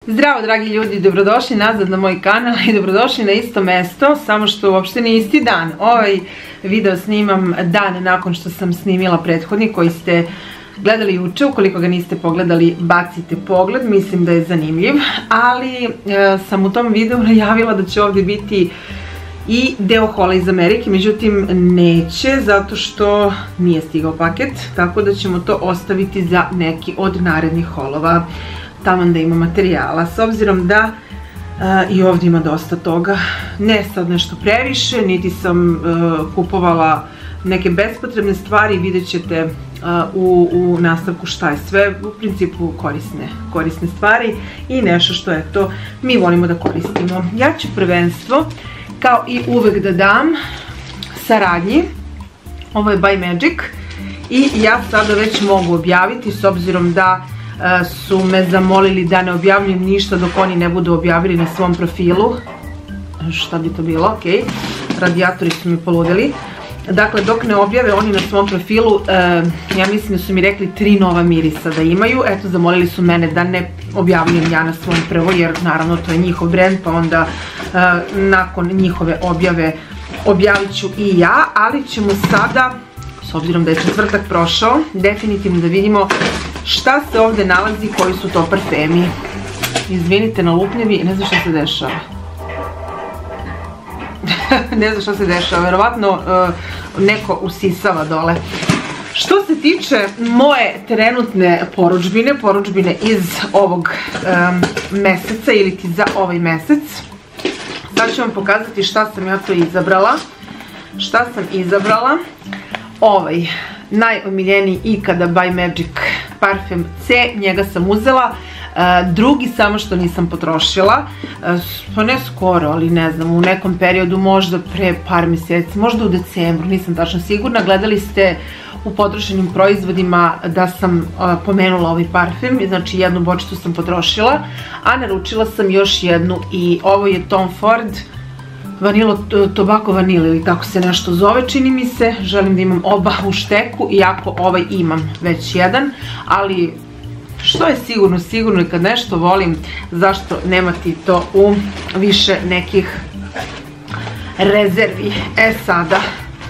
Zdravo dragi ljudi, dobrodošli nazad na moj kanal i dobrodošli na isto mesto, samo što uopšte nije isti dan. Ovaj video snimam dan nakon što sam snimila prethodni koji ste gledali juče. Ukoliko ga niste pogledali, bacite pogled, mislim da je zanimljiv. Ali sam u tom videu najavila da će ovdje biti i deo hola iz Amerike, međutim neće zato što nije stigao paket, tako da ćemo to ostaviti za neki od narednih holova. Taman da ima materijala, s obzirom da i ovdje ima dosta toga, ne sad nešto previše, niti sam kupovala neke bespotrebne stvari, vidjet ćete u nastavku šta je sve, u principu korisne stvari i nešto što je to mi volimo da koristimo. Ja ću prvenstvo, kao i uvek, da dam saradnji, ovo je By Magic i ja sada već mogu objaviti s obzirom da su me zamolili da ne objavljujem ništa dok oni ne budu objavili na svom profilu. Šta bi to bilo? Ok, radijatori su mi poludeli. Dakle, dok ne objave oni na svom profilu, ja mislim da su mi rekli 3 nova mirisa da imaju. Eto, zamolili su mene da ne objavljujem ja na svom prvo, jer naravno to je njihov brand, pa onda nakon njihove objave objavit ću i ja. Ali ćemo sada, s obzirom da je četvrtak prošao, definitivno da vidimo šta se ovdje nalazi, koji su to parfemi. Izvinite na lupnjevi, ne znam šta se dešava. Ne znam šta se dešava, verovatno neko dole. Što se tiče moje trenutne porudžbine iz ovog meseca ili ti za ovaj mesec, sad ću vam pokazati šta sam ja to izabrala. Šta sam izabrala? Ovaj najomiljeniji ikada By Magic parfem C, njega sam uzela. Drugi samo što nisam potrošila, pa ne skoro, ali ne znam, u nekom periodu, možda pre par mjeseci, možda u decembru, nisam tačno sigurna. Gledali ste u potrošenim proizvodima da sam pomenula ovaj parfem, znači jednu bočicu sam potrošila, a naručila sam još jednu i ovo je Tom Ford Tobacco Vanille ili tako se nešto zove, čini mi se. Želim da imam oba u šteku, iako ovaj imam već jedan, ali što je sigurno i kad nešto volim, zašto nemati to u više nekih rezervi. Sada,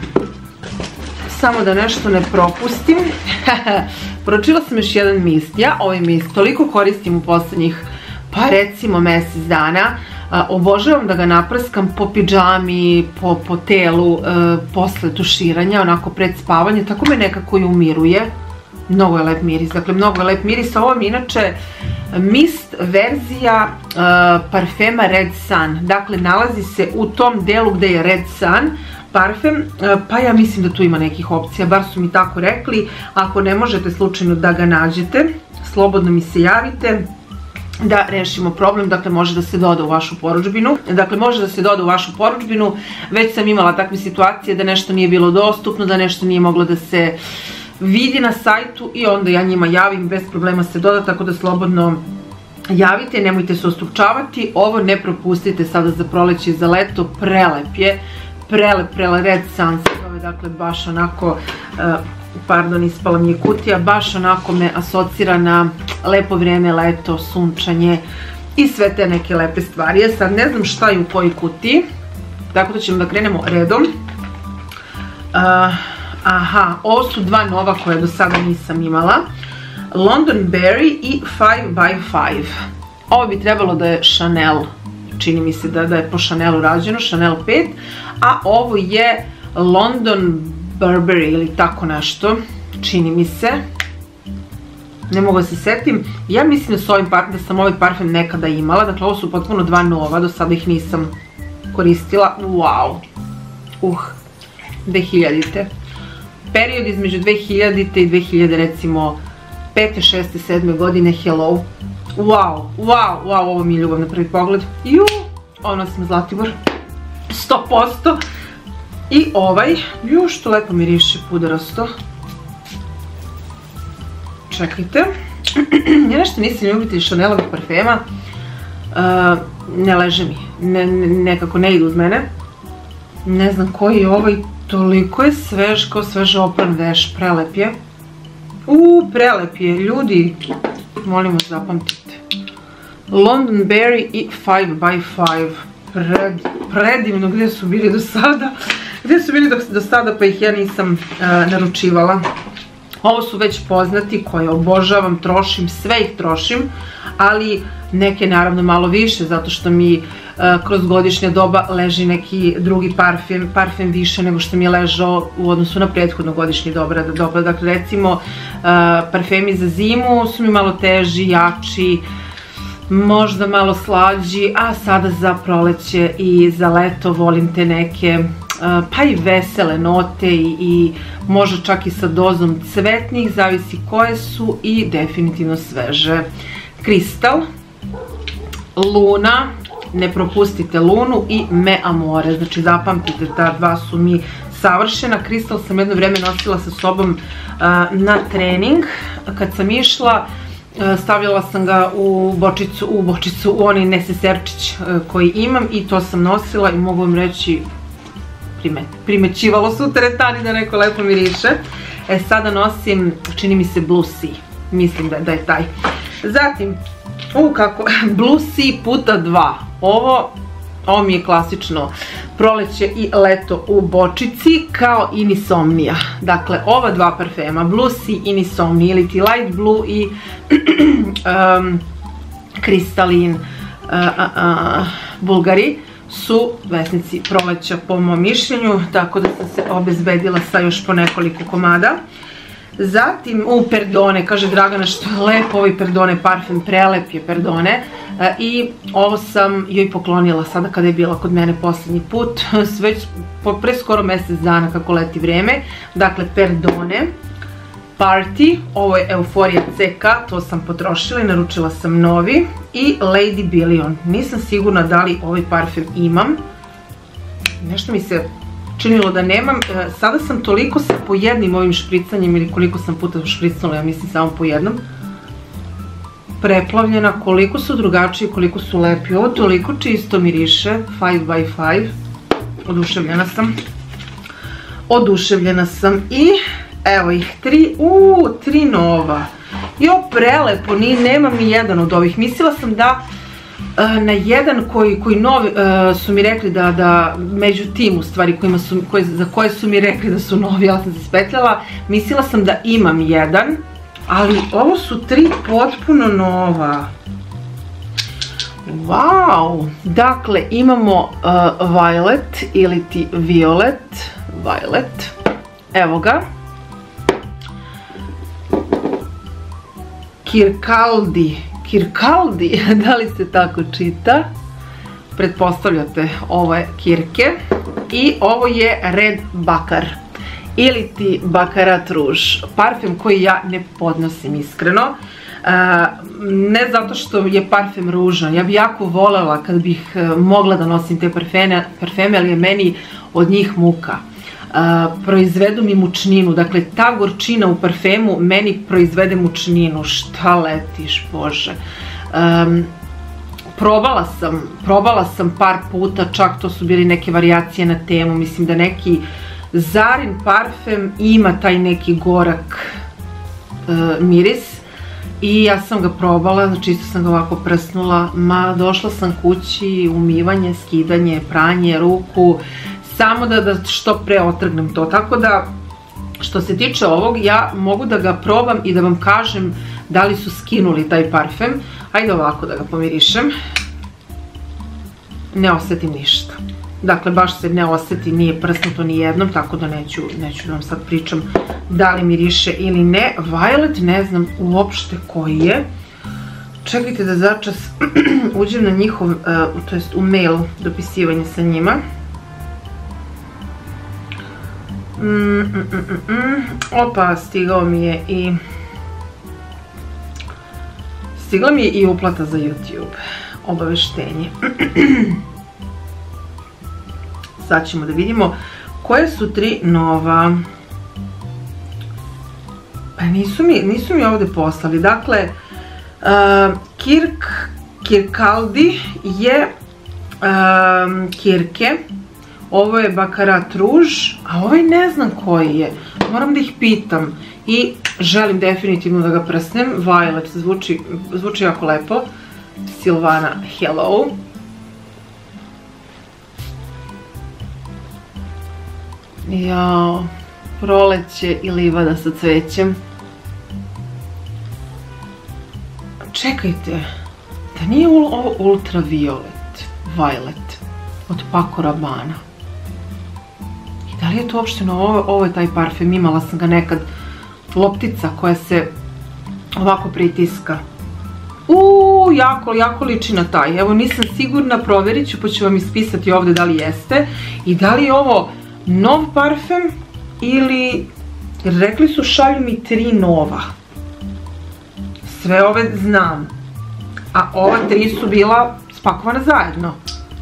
samo da nešto ne propustim, poročila sam još jedan mist. Ja ovaj mist toliko koristim u posljednjih, pa recimo mjesec dana. Obožavam da ga naprskam po pidžami, po telu, posle tuširanja, onako pred spavanje, tako me nekako i umiruje. Mnogo je lep miris, dakle mnogo je lep miris. Ovo mi inače mist verzija parfema Red Sun, dakle nalazi se u tom delu gde je Red Sun parfem, pa ja mislim da tu ima nekih opcija, bar su mi tako rekli. Ako ne možete slučajno da ga nađete, slobodno mi se javite da rešimo problem. Dakle, može da se doda u vašu porudžbinu. Već sam imala takve situacije da nešto nije bilo dostupno, da nešto nije moglo da se vidi na sajtu i onda ja njima javim, bez problema se doda, tako da slobodno javite, nemojte se ostrukčavati. Ovo ne propustite sada za proleće i za leto, prelep je, prelep Red Sun se zove, dakle baš onako, pardon, ispala mi je kutija, baš onako me asocira na lepo vrijeme, leto, sunčanje i sve te neke lepe stvari. Ja sad ne znam šta je u kojoj kutiji, tako da ćemo da krenemo redom. Aha, ovo su dva nova koje do sada nisam imala, Londonberry i 5x5. Ovo bi trebalo da je Chanel, čini mi se da je po Chanelu rađeno, Chanel 5, a ovo je London Burberry ili tako nešto, čini mi se, ne mogu da se setim. Ja mislim da sam ovaj parfem nekada imala, dakle ovo su potpuno dva nova, do sada ih nisam koristila. Wow, 2000-te. Period između 2000-te i 2000, recimo 5. 6. 7. godine, hello. Wow, ovo mi je ljubav na prvi pogled. Ovo nosim Zlatibor, 100%. I ovaj, što lepo miriše, pudarasto. Čekajte, ja nešto nisam ljubitelj Chanelovih parfema, ne leže mi, nekako ne idu uz mene. Ne znam koji je ovaj, toliko je svež, kao sveže opran veš, prelep je. Prelep je, ljudi, molim vas zapamtite. Londonberry i 5x5. Predivno. Gdje su bili do sada? Gdje su bili do sada pa ih ja nisam naručivala. Ovo su već poznati koje obožavam, trošim, sve ih trošim, ali neke naravno malo više zato što mi kroz godišnje doba leži neki drugi parfem više nego što mi je ležao u odnosu na prethodno godišnje doba. Dakle, recimo parfemi za zimu su mi malo teži, jači, možda malo slađi, a sada za proleće i za leto volim te neke pa i vesele note i možda čak i sa dozom cvetnih, zavisi koje su, i definitivno sveže. Kristal, Luna, ne propustite Lunu, i Me Amore, znači zapamtite, ta dva su mi savršena. Kristal sam jedno vreme nosila sa sobom na trening, kad sam išla stavljala sam ga u bočicu, u onaj neseserčić koji imam, i to sam nosila i mogu vam reći primećivalo se u teretani da neko lepo miriše. Sada nosim, čini mi se, Blue Sea, mislim da je taj. Zatim, Blue Sea puta 2, ovo mi je klasično proleće i leto u bočici, kao Insomnia. Dakle, ova dva parfema, Blue Sea i Insomnia, ili ti Light Blue i Crystalline Bulgari, su vesnici proleća po mom mišljenju, tako da sam se obezbedila sa još po nekoliko komada. Zatim, Perdone, kaže Dragana što je lepo ovaj Perdone parfem, prelep je Perdone, i ovo sam joj poklonila sada kada je bila kod mene posljednji put, već pre skoro mjesec dana kako leti vreme. Dakle, Perdone Party, ovo je Euphoria CK, to sam potrošila i naručila sam novi, i Lady Billion. Nisam sigurna da li ovaj parfem imam, nešto mi se činilo da nemam. Sada sam toliko sa po jednim ovim špricanjem, ili koliko sam puta špricnula, ja mislim samo po jednom, preplavljena, koliko su drugačiji, koliko su lepi. Ovo toliko čisto miriše, 5x5, oduševljena sam. I evo ih, 3 nova. Jo, prelepo, nemam ni jedan od ovih. Mislila sam da na jedan koji novi su mi rekli da među tim, u stvari, za koje su mi rekli da su novi, ja sam se spetljala, mislila sam da imam jedan, ali ovo su 3 potpuno nova. Wow! Dakle, imamo Violet ili ti Violet, evo ga. Kirkaldi, da li se tako čita? Pretpostavljate, ovo je Kirke. I ovo je Red Bakar ili ti Baccarat Rouge, parfem koji ja ne podnosim iskreno. Ne zato što je parfem ružan, ja bi jako voljela kad bih mogla da nosim te parfeme, ali je meni od njih muka. Proizvedu mi mučninu, dakle ta gorčina u parfemu meni proizvede mučninu. Šta letiš, Bože. Probala sam par puta, čak to su bili neke varijacije na temu, mislim da neki Zarin parfem ima taj neki gorak miris i ja sam ga probala, znači isto sam ga ovako prsnula, došla sam kući, umivanje, skidanje, pranje, ruku, samo da što pre otrgnem to, tako da što se tiče ovog ja mogu da ga probam i da vam kažem da li su skinuli taj parfem. Ajde ovako da ga pomirišem, ne osjetim ništa. Dakle, baš se ne osjeti, nije prsnuto ni jednom, tako da neću da vam sad pričam da li miriše ili ne. Violet ne znam uopšte koji je. Čekajte da začas uđem na njihov, to jest u mail dopisivanje sa njima. Opa, stigla mi je i uplata za YouTube, obaveštenje. Sad ćemo da vidimo koje su 3 nova. Pa nisu mi ovdje poslali. Dakle, Kirkaldi je Kirke, ovo je Baccarat Rouge, a ovaj ne znam koji je. Moram da ih pitam i želim definitivno da ga prsnem. Violet zvuči jako lepo. Silvana Hello. Jao, proleće i livada sa cvećem. Čekajte, da nije ovo Ultraviolet, Violet od Paco Rabanne? I da li je to uopšteno, ovo je taj parfem, imala sam ga nekad, loptica koja se ovako pritiska. Jako liči na taj, evo nisam sigurna, provjerit ću pa ću vam ispisati ovdje da li jeste. I da li je ovo nov parfem ili, jer rekli su šalju mi 3 nova. Sve ove znam, a ova 3 su bila spakovana zajedno.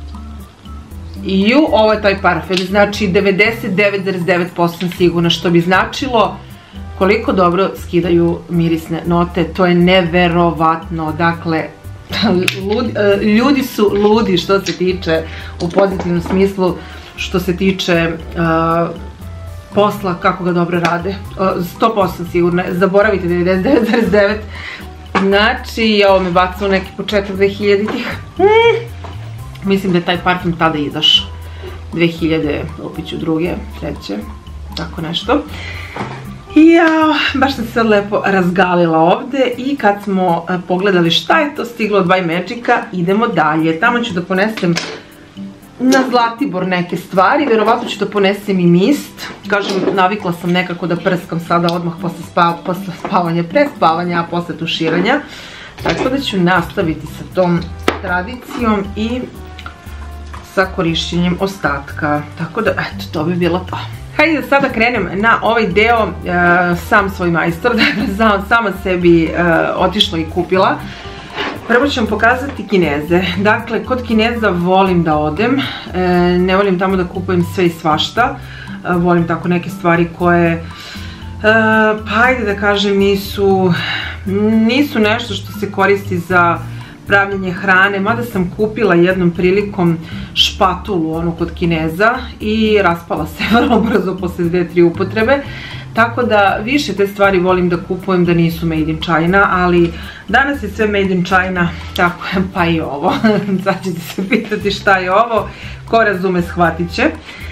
Ovo je taj parfem, znači 99,9% sigurno, što bi značilo koliko dobro skidaju mirisne note, to je neverovatno. Dakle, ljudi su ludi što se tiče, u pozitivnom smislu, što se tiče posla, kako ga dobro rade. 100% sigurno, zaboravite 99,9. Znači, ovo me baca u neki početak 2000-ih. Mislim da je taj parfum tada izašao. 2000, opet ću druge, treće, tako nešto. Jao, baš sam se sad lepo razgalila ovdje i kad smo pogledali šta je to stiglo od By Magica, idemo dalje. Tamo ću da ponesem na Zlatibor neke stvari, vjerovatno ću da ponesem i mist. Kažem, navikla sam nekako da prskam sada odmah posle spavanja, pre spavanja, a posle tuširanja. Tako da ću nastaviti sa tom tradicijom i sa korišćenjem ostatka. Tako da, eto, to bi bilo to. Hajde da sada krenem na ovaj deo, sam svoj majstor, dakle sama sebi otišla i kupila. Prvo ću vam pokazati Kineze. Dakle, kod Kineza volim da odem, ne volim tamo da kupujem sve i svašta, volim tako neke stvari koje, pa hajde da kažem, nisu nešto što se koristi za pravljenje hrane, mada sam kupila jednom prilikom špatulu onu kod Kineza i raspala se vrlo brzo posle 2-3 upotrebe, tako da više te stvari volim da kupujem da nisu made in China, ali danas je sve made in China, tako je, pa i ovo. Sad ćete se pitati šta je ovo, ko razume shvatit će.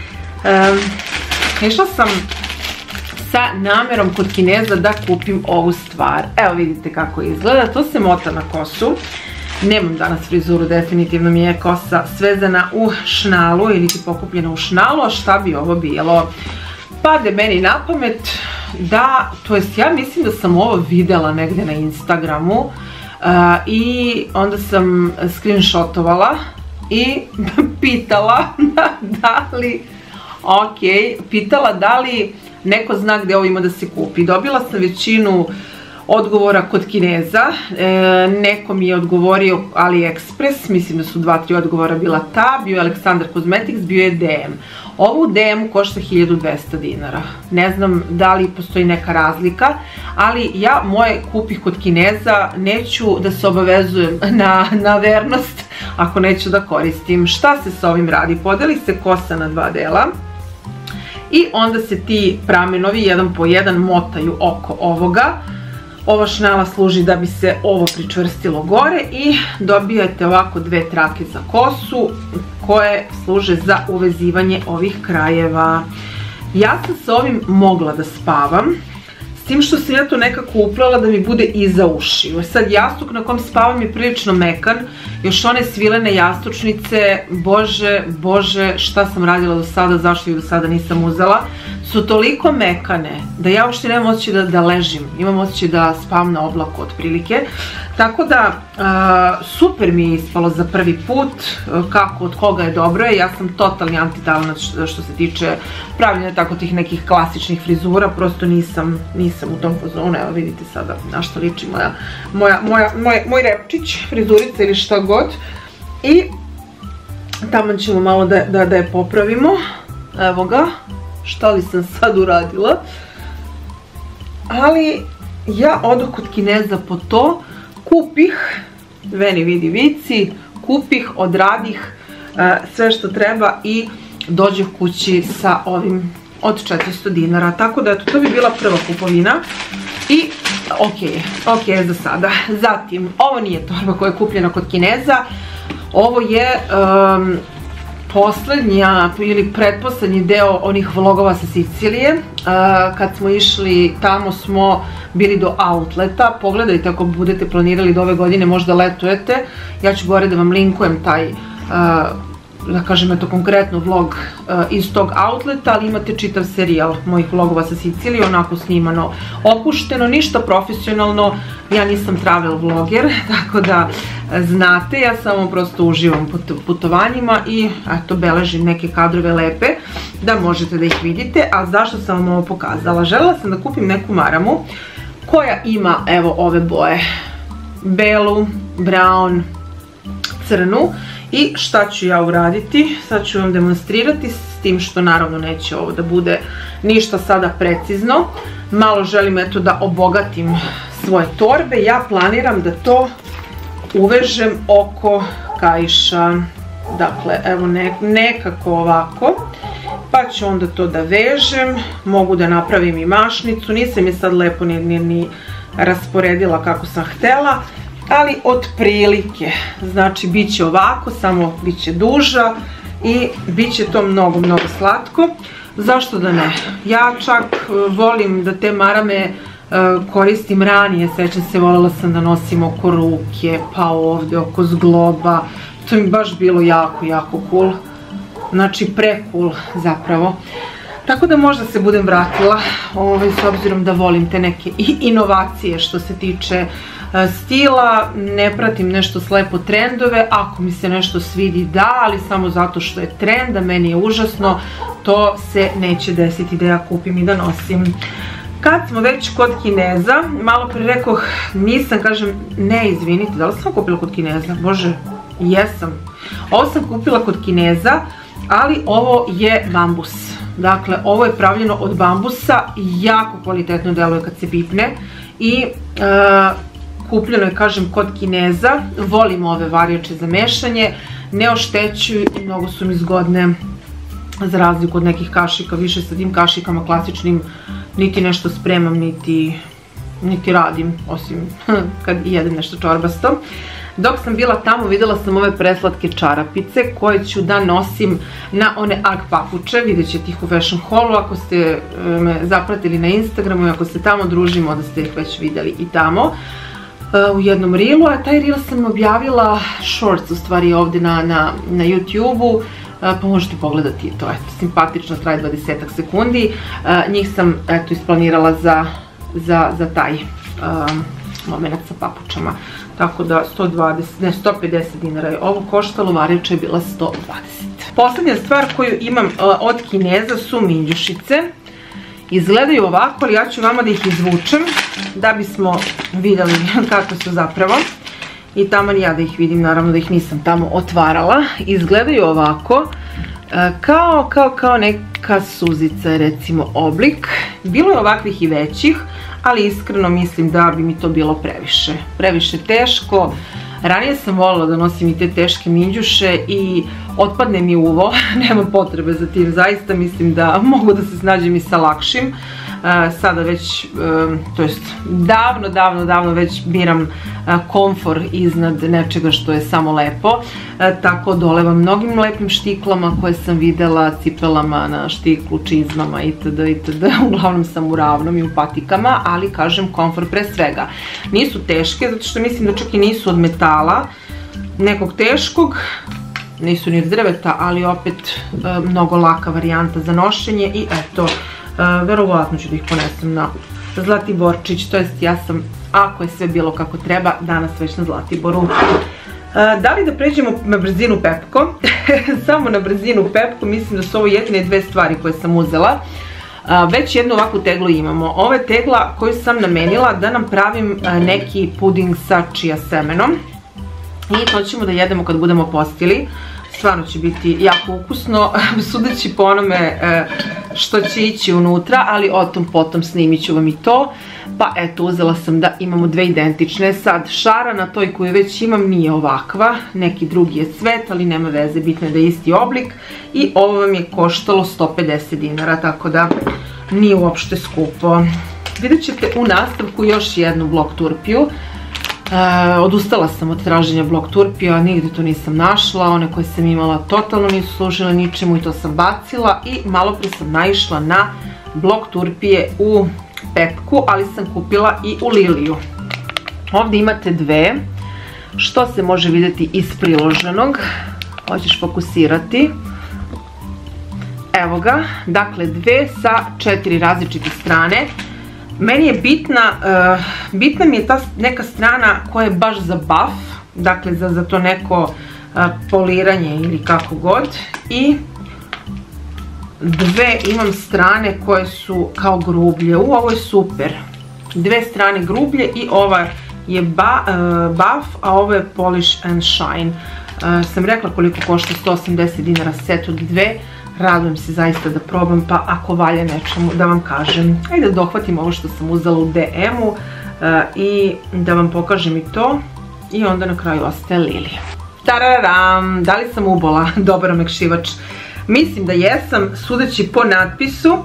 Išla sam sa namerom kod Kineza da kupim ovu stvar. Evo vidite kako izgleda, to se mota na kosu. Nemam danas frizuru, definitivno mi je kosa svezana u šnalu ili ti pokupljena u šnalu, a šta bi ovo bilo? Pade meni na pamet da, to jest ja mislim da sam ovo videla negdje na Instagramu i onda sam screenshotovala i pitala da li neko zna gdje ovo ima da se kupi. Dobila sam većinu odgovora kod Kineza, neko mi je odgovorio AliExpress, mislim da su 2-3 odgovora bila ta, bio je Aleksandar Cosmetics, bio je DM. Ovo u DM-u košta 1200 dinara, ne znam da li postoji neka razlika, ali ja moje kupih kod Kineza, neću da se obavezujem na vernost ako neću da koristim. Šta se s ovim radi? Podeli se kosa na 2 dela i onda se ti pramenovi jedan po jedan motaju oko ovoga. Ova šnala služi da bi se ovo pričvrstilo gore i dobijate ovako 2 trake za kosu koje služe za uvezivanje ovih krajeva. Ja sam s ovim mogla da spavam, s tim što sam ja to nekako uplela da mi bude iza ušiju. Sad jastuk na kom spavam je prilično mekan, još one svilene jastučnice, bože šta sam radila do sada, zašto ih do sada nisam uzela, su toliko mekane da ja uopšte nemam osjećaj da ležim, imam osjećaj da spavam na oblaku otprilike. Tako da super mi je ispalo za prvi put, kako od koga je dobro je, ja sam totalni anti-talent što se tiče pravljenja tako tih nekih klasičnih frizura, prosto nisam u tom fazonu. Evo vidite sada na što liči moj repčić, frizurica ili šta god. I tamo ćemo malo da je popravimo, evo ga, šta li sam sad uradila. Ali ja odoh kod Kineza po to, kupih, veni vidi vici, kupih, odradih sve što treba i dođeh kući sa od 400 dinara. Tako da to bi bila prva kupovina i ok je za sada. Zatim, ovo nije torba koja je kupljena kod Kineza, ovo je poslednja ili pretposlednji deo onih vlogova sa Sicilije. Kad smo išli tamo smo bili do outleta. Pogledajte ako budete planirali da ove godine možda letujete. Ja ću gore da vam linkujem taj, da kažem eto konkretno vlog iz tog outleta, ali imate čitav serijal mojih vlogova sa Sicilije, onako snimano, opušteno, ništa profesionalno. Ja nisam travel vloger, tako da znate, ja samo prosto uživam putovanjima i eto beležim neke kadrove lepe da možete da ih vidite. A zašto sam vam ovo pokazala? Želela sam da kupim neku maramu koja ima evo ove boje, belu, brown, crnu. I šta ću ja uraditi? Sad ću vam demonstrirati, s tim što naravno neće ovo da bude ništa sada precizno. Malo želim eto da obogatim svoje torbe. Ja planiram da to uvežem oko kaiša. Dakle, evo nekako ovako. Pa ću onda to da vežem. Mogu da napravim i mašnicu. Nisam je sad lepo ni rasporedila kako sam htela. Ali otprilike, znači bit će ovako, samo bit će duža i bit će to mnogo slatko. Zašto da ne? Ja čak volim da te marame koristim ranije, sećam se, voljela sam da nosim oko ruke, pa ovdje oko zgloba. To mi baš bilo jako cool, znači pre-cool zapravo. Tako da možda se budem vratila, s obzirom da volim te neke inovacije što se tiče stila, ne pratim nešto slepo trendove, ako mi se nešto svidi da, ali samo zato što je trend, a meni je užasno, to se neće desiti da ja kupim i da nosim. Kad smo već kod Kineza, malo pre rekoh, nisam, kažem, ne izvinite, da li sam kupila kod Kineza? Bože, jesam. Ovo sam kupila kod Kineza, ali ovo je bambus. Dakle, ovo je pravljeno od bambusa, jako kvalitetno deluje kad se pipne i kupljeno je, kažem, kod Kineza. Volim ove varjače za mešanje, ne oštećuju i mnogo su mi zgodne za razliku od nekih kašika. Više sa tim kašikama klasičnim niti nešto spremam, niti radim, osim kad jedem nešto čorbasto. Dok sam bila tamo videla sam ove preslatke čarapice koje ću da nosim na one Ag papuče, vidjet ćete ih u Fashion Hallu ako ste me zapratili na Instagramu i ako se tamo družimo da ste ih već vidjeli i tamo u jednom reelu, a taj reel sam objavila shorts u stvari ovdje na YouTube-u, pa možete pogledati to, eto, simpatično, traje 20 sekundi, njih sam eto isplanirala za taj moment sa papučama. Tako da 150 dinara je ovo koštalo, varjača je bila 120. Poslednja stvar koju imam od Kineza su minđušice. Izgledaju ovako, ali ja ću vama da ih izvučem da bismo vidjeli kako su zapravo. I taman ja da ih vidim, naravno da ih nisam tamo otvarala. Izgledaju ovako, kao neka suzica, recimo, oblik. Bilo je ovakvih i većih, ali iskreno mislim da bi mi to bilo previše teško. Ranije sam voljela da nosim i te teške minđuše i otpadne mi uvo, nema potrebe za tim, zaista mislim da mogu da se snađem i sa lakšim. Sada već, to jest davno već biram komfor iznad nečega što je samo lepo. Tako dolevam mnogim lepim štiklama koje sam videla, cipelama na štiklu, čizmama itd. Uglavnom sam u ravnom i u patikama, ali kažem komfor pre svega. Nisu teške, zato što mislim da čak i nisu od metala nekog teškog. Nisu ni od drveta, ali opet mnogo laka varijanta za nošenje i eto, verovatno ću da ih ponesem na Zlatiborčić, to jest ja sam, ako je sve bilo kako treba, danas već na Zlatiboru. Da li da pređemo na brzinu Pepko? Samo na brzinu Pepko, mislim da su ovo jedine dve stvari koje sam uzela. Već jednu ovakvu teglu imamo. Ovo je tegla koju sam namenila da nam pravim neki puding sa čija semenom. I to ćemo da jedemo kad budemo postili. Stvarno će biti jako ukusno, sudeći po onome što će ići unutra, ali o tom potom snimit ću vam i to. pa eto uzela sam da imamo dve identične. Sad šara na toj koju već imam nije ovakva, neki drugi je cvet, ali nema veze, bitno je da je isti oblik i ovo vam je koštalo 150 dinara, tako da nije uopšte skupo. Vidjet ćete u nastavku još jednu blok turpiju. Odustala sam od traženja blok turpija, nigdje to nisam našla, one koje sam imala totalno nisu služile ničemu i to sam bacila i malo prije sam naišla na blok turpije u Pepku, ali sam kupila i u Liliju. Ovdje imate dve, što se može vidjeti iz priloženog, hoćeš fokusirati. Evo ga, dakle dve sa 4 različite strane. Meni je bitna mi je ta neka strana koja je baš za buff, dakle za to neko poliranje ili kako god. I dve imam strane koje su kao grublje. Ovo je super. Dve strane grublje i ova je buff, a ovo je polish and shine. Sam rekla koliko košta, 180 dinara set od dve. Radujem se zaista da probam, pa ako valja nečemu da vam kažem. Ajde da dohvatim ovo što sam uzela u DM-u i da vam pokažem i to. I onda na kraju ostaje Lilija. Tararam! Da li sam ubola dobar omekšivač? Mislim da jesam, sudeći po natpisu.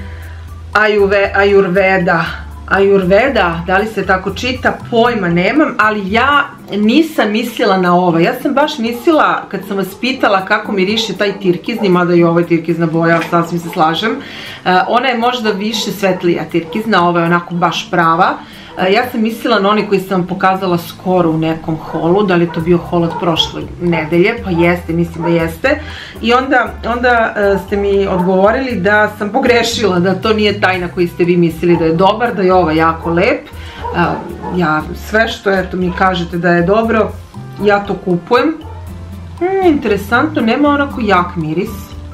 Ayurveda, da li se tako čita, pojma nemam, ali ja nisam mislila na ovo. Ja sam baš mislila, kad sam vas pitala kako miriše taj tirkizni, mada i ovo je tirkizna boja, sasvim se slažem, ona je možda više svetlija tirkizna, ova je onako baš prava. Ja sam mislila na oni koji sam vam pokazala skoro u nekom holu, da li je to bio hol od prošle nedelje, pa jeste, mislim da jeste. I onda ste mi odgovorili da sam pogrešila, da to nije taj na koji ste vi mislili da je dobar, da je ovaj jako lep. Ja sve što eto mi kažete da je dobro, ja to kupujem. Interesantno, nema onako jak miris.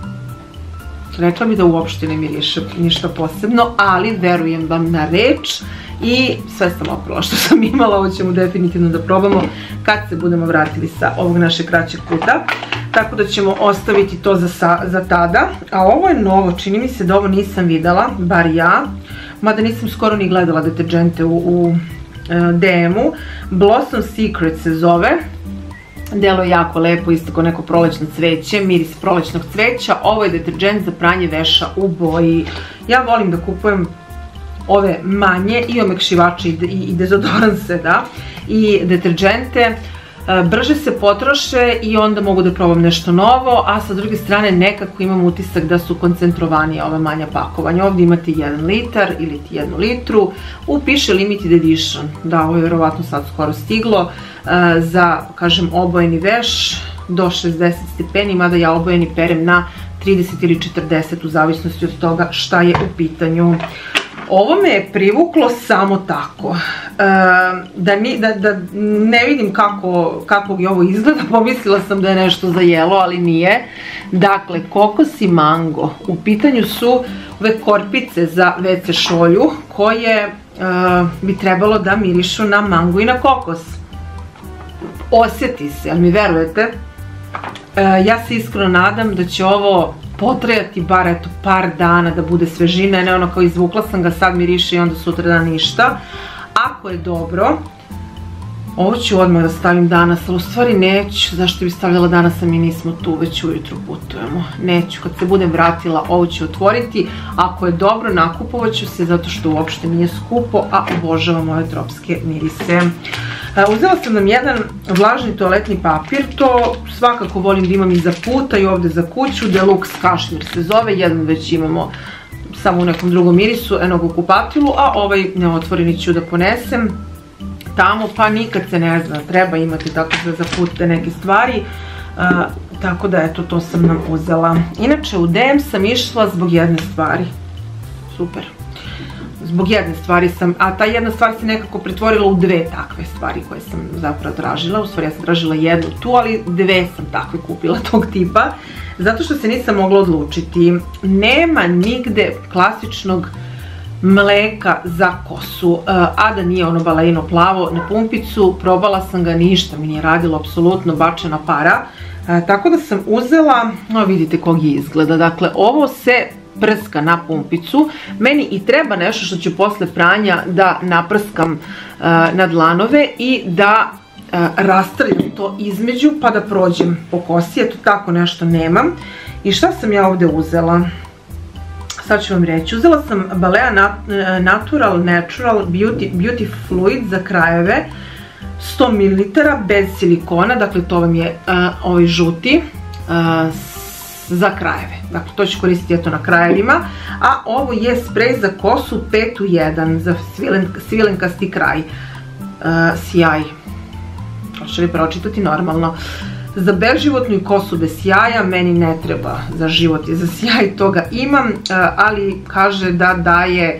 Rekla bi da uopšte ne miriše ništa posebno, ali verujem vam na reč. I sve sam oprala što sam imala, ovo ćemo definitivno da probamo kad se budemo vratili sa ovog našeg kraćeg puta. Tako da ćemo ostaviti to za tada. A ovo je novo, čini mi se da ovo nisam videla, bar ja. Mada nisam skoro ni gledala deterđente u DM-u. Blossom Secret se zove. Delo je jako lepo, isto kao neko prolećno cveće, miris prolećnog cveća. Ovo je deterđent za pranje veša u boji. Ja volim da kupujem ove manje i omekšivače i dezodoranse, da, i deterđente. Brže se potroše i onda mogu da probam nešto novo, a sa druge strane nekako imam utisak da su koncentrovanije ova manja pakovanja. Ovdje imate 1 litar ili 1 litru, piše limited edition, da, ovo je vjerovatno sad skoro stiglo, za, kažem, obojeni veš do 60 stepeni, mada ja obojeni perem na 30 ili 40 u zavisnosti od toga šta je u pitanju. Ovo me je privuklo samo tako, da ne vidim kako je ovo izgleda, pomislila sam da je nešto za jelo, ali nije. Dakle, kokos i mango, u pitanju su ove korpice za WC šolju koje bi trebalo da mirišu na mango i na kokos. Osjeti se, ali mi verujete, ja se iskreno nadam da će ovo potrajati bar eto par dana da bude svežina, ne ono kao izvukla sam ga, sad miriše i onda sutra dan ništa. Ako je dobro, ovo ću odmah da stavim danas, ali u stvari neću, zašto bi stavljala danas, a mi nismo tu, već ujutru putujemo. Neću, kad se budem vratila ovo ću otvoriti, ako je dobro nakupovat ću se zato što uopšte nije skupo, a obožavam ove tropske mirise. Uzela sam nam jedan vlažni toaletni papir, to svakako volim da imam i za puta i ovdje za kuću, Deluxe kašmir se zove, jedan već imamo samo u nekom drugom mirisu, eno ga u kupatilu, a ovaj neotvoreni ću da ponesem tamo, pa nikad se ne zna, treba imati tako za pute neke stvari, tako da eto to sam nam uzela. Inače u DM sam išla zbog jedne stvari, super. Zbog jedne stvari sam, a ta jedna stvar se nekako pretvorila u dve takve stvari koje sam zapravo tražila. U stvari ja sam tražila jednu tu, ali dve sam takve kupila tog tipa. Zato što se nisam mogla odlučiti. Nema nigde klasičnog mleka za kosu, a da nije ono baleno plavo na pumpicu. Probala sam ga, ništa mi nije radilo, apsolutno bačena para. Tako da sam uzela, vidite kog je izgleda. Dakle, ovo se prska na pumpicu. Meni i treba nešto što ću posle pranja da naprskam na dlanove i da rastrljam to između pa da prođem po kosi. Eto tako nešto nemam. I šta sam ja ovdje uzela? Sad ću vam reći. Uzela sam Balea Natural Beauty Fluid za krajeve, 100 ml bez silikona, dakle to vam je ovaj žuti za krajeve. Dakle to ću koristiti eto na krajevima. A ovo je sprej za kosu 5 u 1 za svilenkasti kraj. Sjaj. Hoće li pročitati normalno? Za beživotnu i kosu bez sjaja meni ne treba za život i za sjaj, toga imam, ali kaže da daje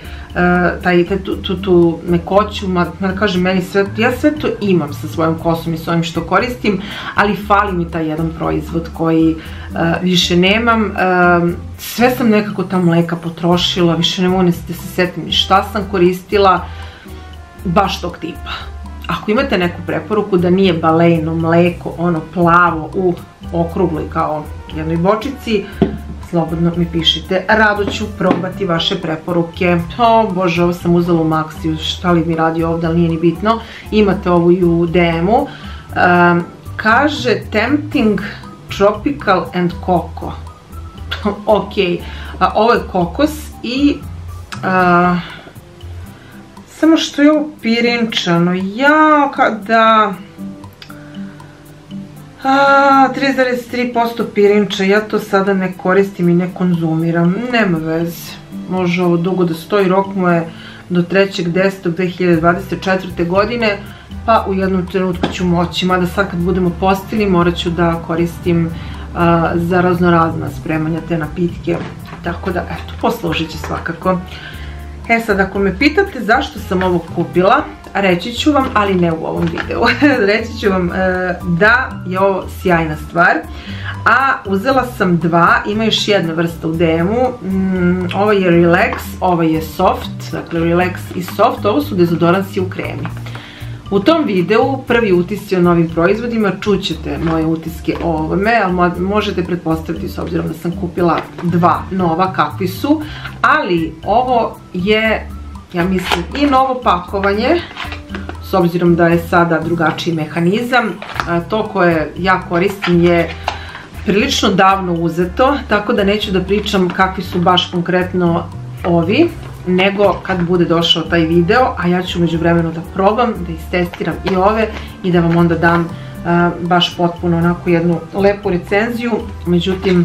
tu mekoću, da kažem meni sve, ja sve to imam sa svojom kosom i s ovim što koristim, ali fali mi taj jedan proizvod koji više nemam. Sve sam nekako ta mleka potrošila, više ne mogu da se setim ni šta sam koristila, baš tog tipa. Ako imate neku preporuku da nije balejno mleko, ono plavo u okrugloj kao jednoj bočici, slobodno mi pišite. Rado ću probati vaše preporuke. O bože, ovo sam uzela u Maxiju, šta li mi radi ovdje, ali nije ni bitno. Imate ovo i u DM-u. Kaže Tempting Tropical and Coco. Ok, ovo je kokos i... samo što je ovo pirinčano, ja kada 3,3% pirinča, ja to sada ne koristim i ne konzumiram, nema veze, može ovo dugo da stoji, rok mu je do 3.10.2024. godine, pa u jednom trenutku ću moći, mada sad kad budemo postili morat ću da koristim za raznorazna spremanja te napitke, tako da eto, poslužit će svakako. E sad, ako me pitate zašto sam ovo kupila, reći ću vam, ali ne u ovom videu, reći ću vam da je ovo sjajna stvar, a uzela sam dva, ima još jedna vrsta u DM-u, ovo je Relax, ovo je Soft, dakle Relax i Soft, ovo su dezodoransi u kremi. U tom videu prvi utisci o novim proizvodima, čućete moje utiske o ovome, ali možete pretpostaviti s obzirom da sam kupila dva nova kakvi su, ali ovo je, ja mislim, i novo pakovanje, s obzirom da je sada drugačiji mehanizam. To koje ja koristim je prilično davno uzeto, tako da neću da pričam kakvi su baš konkretno ovi, nego kad bude došao taj video, a ja ću međuvremenu da probam, da istestiram i ove i da vam onda dam baš potpuno onako jednu lepu recenziju. Međutim,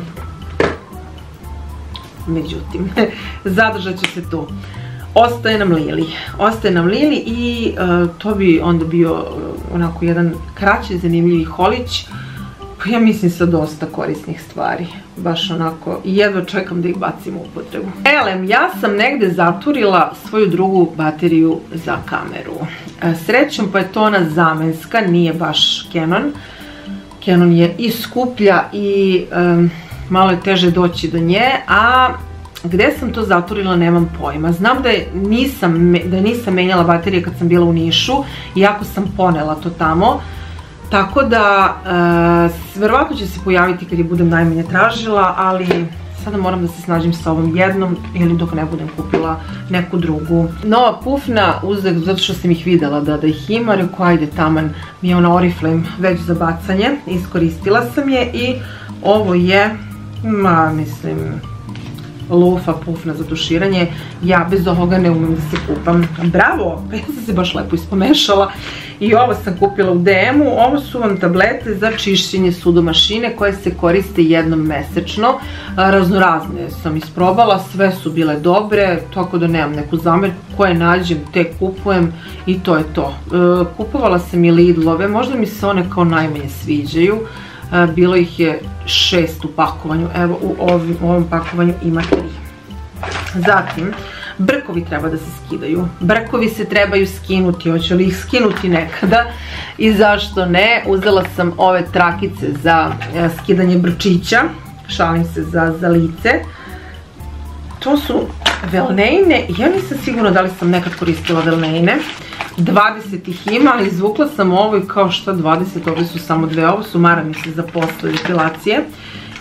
zadržat ću se tu. Ostaje nam Lili i to bi onda bio onako jedan kraći zanimljivi holić, ja mislim sa dosta korisnih stvari, baš onako, jedva čekam da ih bacim u upotrebu. Elem, ja sam negde zaturila svoju drugu bateriju za kameru. Srećom pa je to ona zamenska, nije baš Canon. Canon je i skuplja i malo je teže doći do nje, a gde sam to zaturila nemam pojma. Znam da nisam menjala baterije kad sam bila u Nišu, iako sam ponela to tamo. Tako da, verovatno će se pojaviti kad je budem najmanje tražila, ali sada moram da se snađem sa ovom jednom ili dok ne budem kupila neku drugu. Nova pufna, uzek zato što sam ih videla da ih ima, rekao ajde taman mi je ona Oriflame već za bacanje, iskoristila sam je i ovo je, mislim, lufa pufna za tuširanje, ja bez ovoga ne umem da se kupam. Bravo, ja sam se baš lepo ispomešala. I ovo sam kupila u DM-u, ovo su vam tablete za čišćenje sudomašine koje se koriste jednom mesečno. Raznorazne sam isprobala, sve su bile dobre, tako da nemam neku zamerku, koje nađem te kupujem i to je to. Kupovala sam i Lidlove, možda mi se one kao najmanje sviđaju. Bilo ih je 6 u pakovanju, evo u ovom pakovanju ima 3. Zatim, brkovi treba da se skidaju. Brkovi se trebaju skinuti, hoću li ih skinuti nekada i zašto ne. Uzela sam ove trakice za skidanje brčića, šalim se za lice. To su velneine, ja nisam sigurna da li sam nekad koristila velneine. 20 ih ima, ali izvukla sam ovo i kao što 20, ovdje su samo dve, ovo su mara mislim za posle depilacije.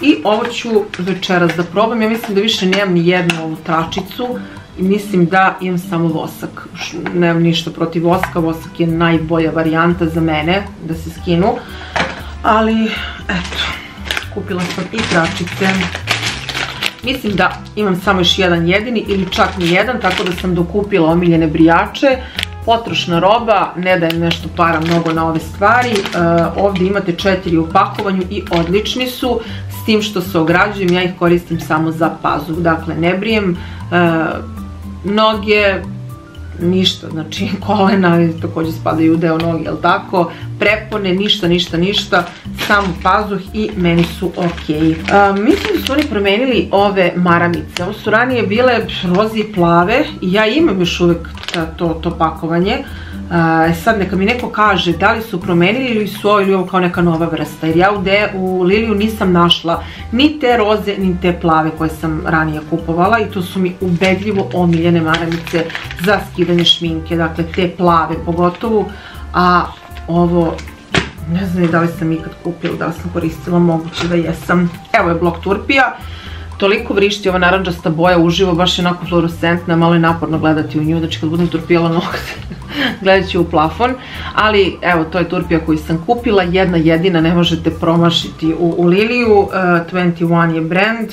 I ovo ću večeras da probam. Ja mislim da više nemam ni jednu ovu tračicu i mislim da imam samo vosak. Nemam ništa protiv voska, vosak je najbolja varijanta za mene da se skinu. Ali, eto, kupila sam i tračice. Mislim da imam samo još jedan jedini ili čak ni jedan, tako da sam dokupila omiljene brijače. Potrošna roba, ne dajem nešto para mnogo na ove stvari. Ovdje imate 4 u pakovanju i odlični su, s tim što se ograđujem, ja ih koristim samo za pazuv. Dakle, ne brijem noge, ništa, znači kolena također spadaju u deo noge, jel tako, prepone, ništa, samo pazuh i meni su ok. Mislim da su oni promenili ove maramice, ovo su ranije bile roze i plave i ja imam još uvijek to pakovanje. Sad neka mi neko kaže da li su promenili ili ovo kao neka nova vrsta, jer ja u Liliju nisam našla ni te roze ni te plave koje sam ranije kupovala i to su mi ubedljivo omiljene maramice za skidanje šminke, dakle te plave pogotovo, a ovo ne znam da li sam ikad kupila, da li sam koristila, moguće da jesam. Evo je blok turpija. Toliko vrišti ova naranđasta boja uživo, baš je onako fluorescentna, malo je naporno gledati u nju, znači kad budem turpijala nokte gledat ću u plafon, ali evo to je turpija koju sam kupila, jedna jedina, ne možete promašiti u Liliju, 21 je brand,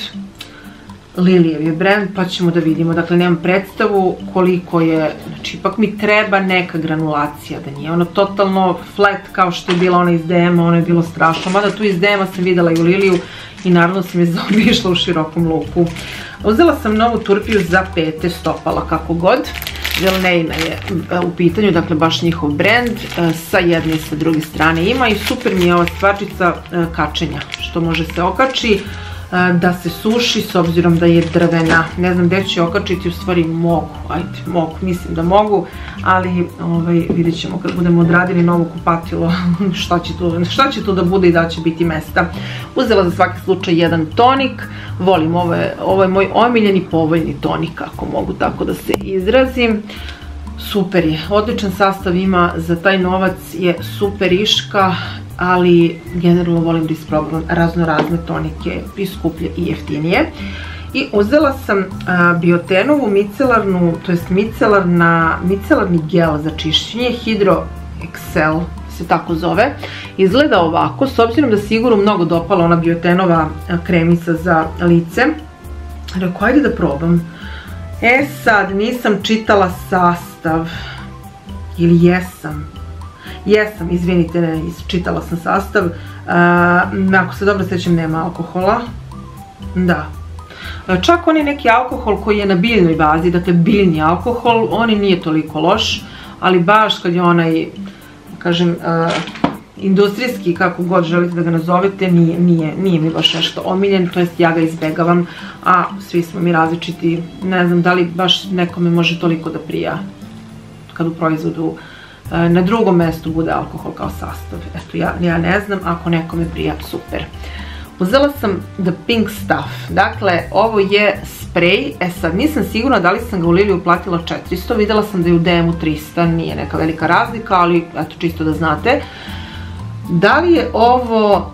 Lilijev je brand, pa ćemo da vidimo, dakle nemam predstavu koliko je, znači ipak mi treba neka granulacija, da nije ono totalno flat kao što je bila ona iz DM-a, ono je bilo strašno, mada tu iz DM-a sam videla i u Liliju i naravno sam je zaobišla u širokom luku. Uzela sam novu turpiju za pete stopala, kako god, Velneina je u pitanju, dakle baš njihov brand, sa jedne i sa druge strane ima i super mi je ova stvarčica kačenja, što može se okači, da se suši s obzirom da je drvena. Ne znam gdje ću okačiti, u stvari mogu, mislim da mogu, ali vidjet ćemo kad budemo odradili novo kupatilo šta će tu da bude i da će biti mesta. Uzela za svaki slučaj jedan tonik, volim, ovo je moj omiljeni povoljni tonik, ako mogu tako da se izrazim. Super je, odličan sastav ima, za taj novac je super iška, ali generalno volim da isprobam razne tonike i skuplje i jeftinije. I uzela sam Biotenovu micelarnu, to jest micelarni gel za čišćenje, Hydro Excel se tako zove. Izgleda ovako, s obzirom da se Igoru mnogo dopala ona Biotenova kremica za lice. Rekao, ajde da probam. Sad, nisam čitala sastav, ili jesam? Jesam, izvinite, ne, čitala sam sastav. Ako se dobro sjećam, nema alkohola. Da. Čak on je neki alkohol koji je na biljnoj bazi, dakle biljni alkohol, on nije toliko loš, ali baš kad je onaj, kažem, industrijski, kako god želite da ga nazovete, nije mi baš nešto omiljen, to jest ja ga izbegavam, a svi smo mi različiti, ne znam da li baš nekome može toliko da prija kad u proizvodu na drugom mjestu bude alkohol kao sastav. Eto, ja ne znam, ako nekome prija, super. Uzela sam The Pink Stuff, dakle ovo je sprej, sad nisam sigurna da li sam ga u Liliju platila 400, videla sam da je u DM-u 300, nije neka velika razlika, ali eto čisto da znate. Da li je ovo,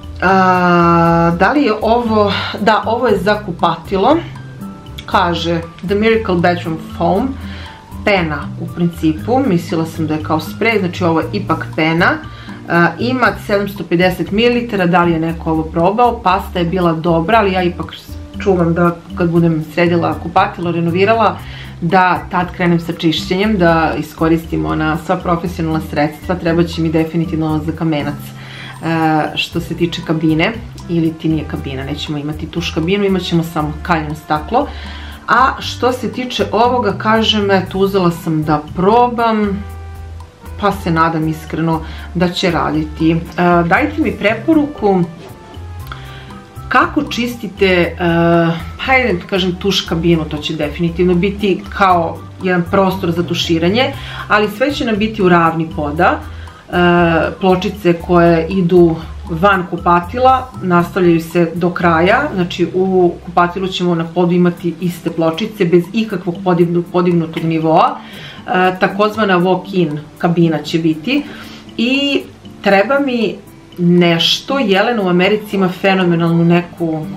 da, ovo je za kupatilo, kaže The Miracle Bedroom Foam, pena u principu, mislila sam da je kao sprej, znači ovo je ipak pena, ima 750 ml, da li je neko ovo probao, pasta je bila dobra, ali ja ipak čuvam da kad budem sredila kupatilo, renovirala, da tad krenem sa čišćenjem, da iskoristim ona sva profesionalna sredstva, treba će mi definitivno za kamenac. Što se tiče kabine, ili ti nije kabina, nećemo imati tuš kabinu, imat ćemo samo kaljeno staklo. A što se tiče ovoga, kažem, eto, uzela sam da probam, pa se nadam iskreno da će raditi. Dajte mi preporuku kako čistite, hajde kažem, tuš kabinu, to će definitivno biti kao jedan prostor za tuširanje, ali sve će nam biti u ravni poda. Pločice koje idu van kupatila nastavljaju se do kraja, znači u kupatilu ćemo na podu imati iste pločice bez ikakvog podignutog nivoa, takozvana walk-in kabina će biti i treba mi nešto, Jelena u Americi ima fenomenalnu neku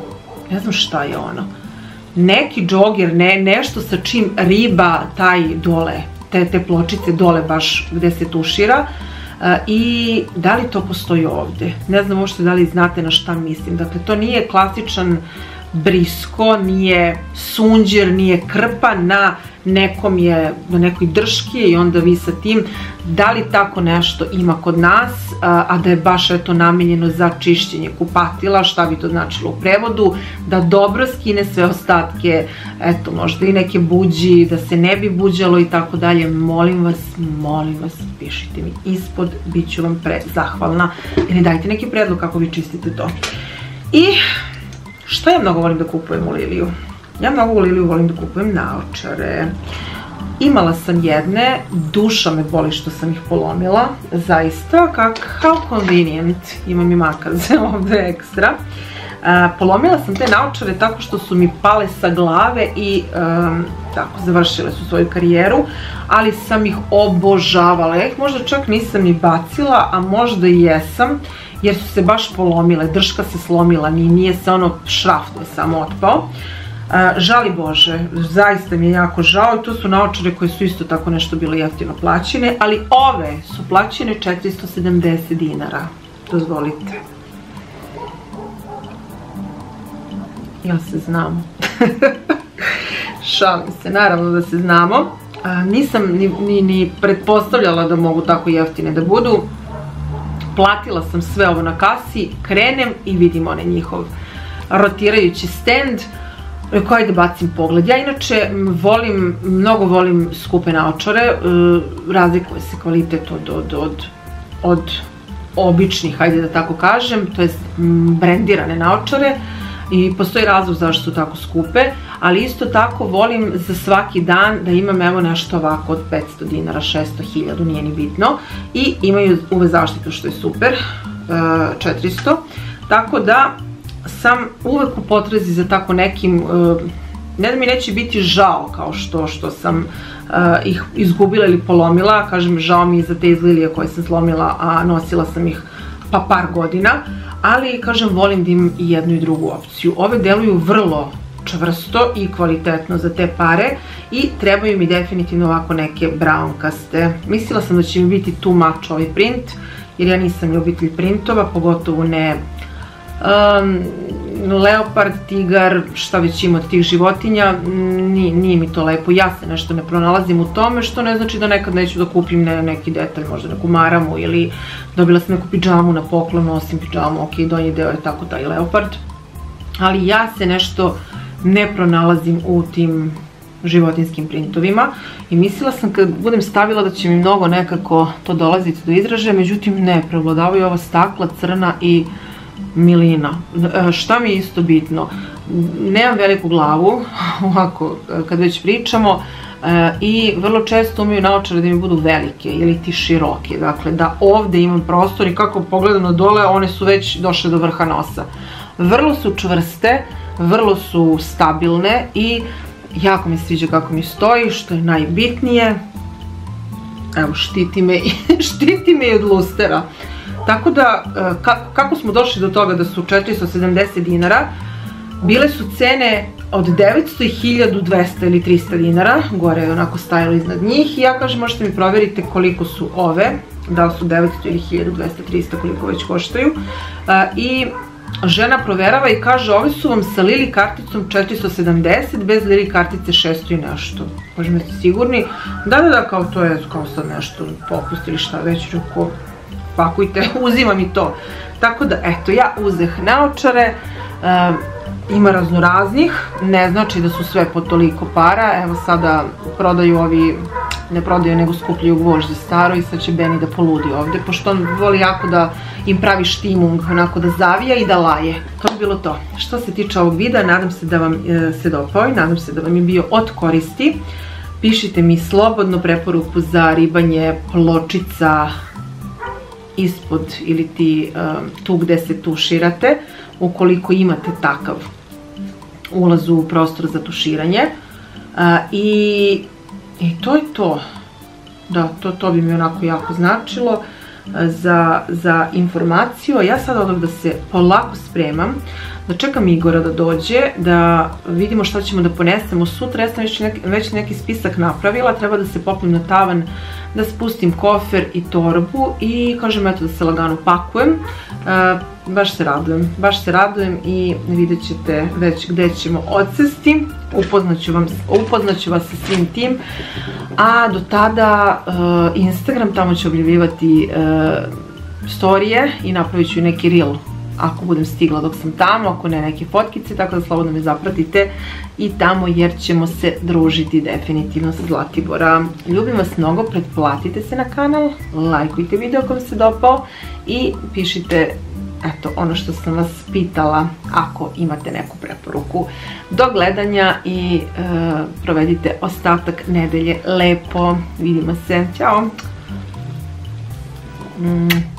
ne znam šta je ono, neki džoger, nešto sa čim riba taj dole, te pločice dole baš gde se tušira. I da li to postoji ovde? Ne znam uopšte da li znate na šta mislim. Dakle, to nije klasičan brisko, nije sunđer, nije krpa, na nekoj drški i onda vi sa tim, da li tako nešto ima kod nas, a da je baš eto namenjeno za čišćenje kupatila, šta bi to značilo u prevodu, da dobro skine sve ostatke, eto možda i neke buđi, da se ne bi buđalo i tako dalje. Molim vas, pišite mi ispod, bit ću vam zahvalna ili dajte neki predlog kako vi čistite to. I što ja mnogo volim da kupujem u Liliju? Ja mnogo u Liliju volim da kupujem naočare. Imala sam jedne, duša me boli što sam ih polomila, zaista, how convenient, imam i makaze ovde ekstra. Polomila sam te naočare tako što su mi pale sa glave i tako, završile su svoju karijeru, ali sam ih obožavala. Ja ih možda čak nisam ni bacila, a možda i jesam, jer su se baš polomile, drška se slomila, nije se ono šraf da je samo otpao. Žali Bože, zaista mi je jako žao i to su naočare koje su isto tako nešto bile jeftino plaćene, ali ove su plaćene 470 dinara, dozvolite. Ja se znamo. Šalim se, naravno da se znamo. Nisam ni pretpostavljala da mogu tako jeftine da budu. Platila sam sve ovo na kasi, krenem i vidim onaj njihov rotirajući stand. Koji da bacim pogled. Ja inače mnogo volim skupe naočare, razlikuje se kvalitet od običnih, hajde da tako kažem, to je brendirane naočare i postoji razlog zašto su tako skupe, ali isto tako volim za svaki dan da imam evo nešto ovako od 500 dinara, 600, 1000, nije ni bitno, i imaju UV zaštitu što je super, 400, tako da sam uvek u potrazi za tako nekim, ne da mi neće biti žao kao što sam ih izgubila ili polomila, kažem žao mi i za te iz Lilije koje sam slomila, a nosila sam ih pa par godina, ali kažem volim da imam i jednu i drugu opciju. Ove deluju vrlo čvrsto i kvalitetno za te pare i trebaju mi definitivno ovako neke brownkaste. Mislila sam da će mi biti too much ovaj print, jer ja nisam ljubitelj printova, pogotovo ne leopard, tigar, šta već ima od tih životinja, nije mi to lepo. Ja se nešto ne pronalazim u tome, što ne znači da nekad neću da kupim neki detalj, možda neku maramu ili dobila sam neku pidžamu na poklon, nosim pidžamu, ok, donji deo je tako taj leopard, ali ja se nešto ne pronalazim u tim životinskim printovima i mislila sam kad budem stavila da će mi mnogo nekako to dolaziti do izražaja, međutim ne, prevladavaju ova stakla, crna i milina. Šta mi je isto bitno? Nemam veliku glavu, ovako, kad već pričamo, i vrlo često umiju naočare da mi budu velike ili ti široke, dakle da ovde imam prostor i kako pogledam na dole, one su već došle do vrha nosa. Vrlo su čvrste, vrlo su stabilne i jako mi sviđa kako mi stoji, što je najbitnije. Evo, štiti me i od lustera. Tako da, kako smo došli do toga da su 470 dinara, bile su cene od 900 i 1200 ili 300 dinara, gore je onako stajalo iznad njih i ja kažem možete mi provjerite koliko su ove, da li su 900 ili 1200, 300, koliko već koštaju, i žena proverava i kaže ove su vam sa Lili karticom 470, bez Lili kartice 600 i nešto. Možemo ste sigurni? Da, kao to je kao sad nešto popust ili šta već, ruko, pakujte, uzimam i to. Tako da, eto, ja uzeh naočare, ima raznoraznih, ne znači da su sve po toliko para, evo sada prodaju ovi, ne prodaju nego skupljaju gvožđe staro i sad će Beni da poludi ovde, pošto on voli jako da im pravi štimung, onako da zavija i da laje. To bi bilo to. Što se tiče ovog videa, nadam se da vam se dopao i nadam se da vam je bio od koristi. Pišite mi slobodno preporuku za ribanje pločica ispod ili tu gde se tuširate, ukoliko imate takav ulaz u prostor za tuširanje. I to je to. Da, to bi mi onako jako značilo za informaciju. Ja sad odmah da se polako spremam da čekam Igora da dođe, da vidimo šta ćemo da ponesemo sutra. Ja sam već neki spisak napravila, treba da se popnem na tavan, da spustim kofer i torbu i kažem eto da se lagano pakujem. Baš se radujem i vidjet ćete već gde ćemo odsesti. Upoznaću vas sa svim tim, a do tada Instagram, tamo ću objavljivati storije i napravit ću neki reel ako budem stigla dok sam tamo, ako ne neke fotkice, tako da slobodno me zapratite i tamo jer ćemo se družiti definitivno sa Zlatibora. Ljubim vas mnogo, pretplatite se na kanal, lajkujte video ako vam se dopao i pišite eto ono što sam vas pitala ako imate neku preporuku. Do gledanja i provedite ostatak nedelje lepo. Vidimo se. Ćao!